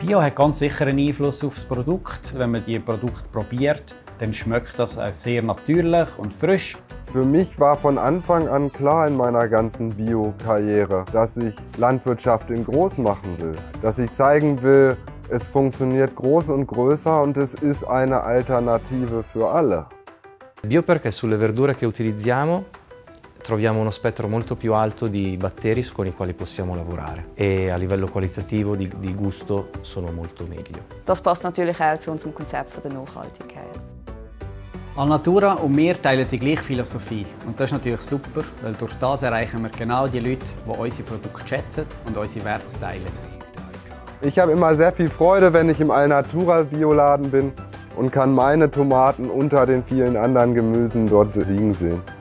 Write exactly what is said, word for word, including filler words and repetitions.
Bio hat ganz sicher einen Einfluss auf das Produkt. Wenn man die Produkte probiert, dann schmeckt das sehr natürlich und frisch. Für mich war von Anfang an klar in meiner ganzen Bio-Karriere, dass ich Landwirtschaft in groß machen will. Dass ich zeigen will, es funktioniert groß und größer und es ist eine Alternative für alle. Bio perché sulle verdure che utilizziamo troviamo uno spettro molto più alto di batteri con i quali possiamo lavorare e a livello qualitativo di, di gusto sono molto meglio. Das passt natürlich auch zu unserem Konzept der Nachhaltigkeit. Alnatura und wir teilen die gleiche Philosophie. Und das ist natürlich super, weil durch das erreichen wir genau die Leute, die unsere Produkte schätzen und unsere Werte teilen. Ich habe immer sehr viel Freude, wenn ich im Alnatura Bioladen bin und kann meine Tomaten unter den vielen anderen Gemüsen dort liegen sehen.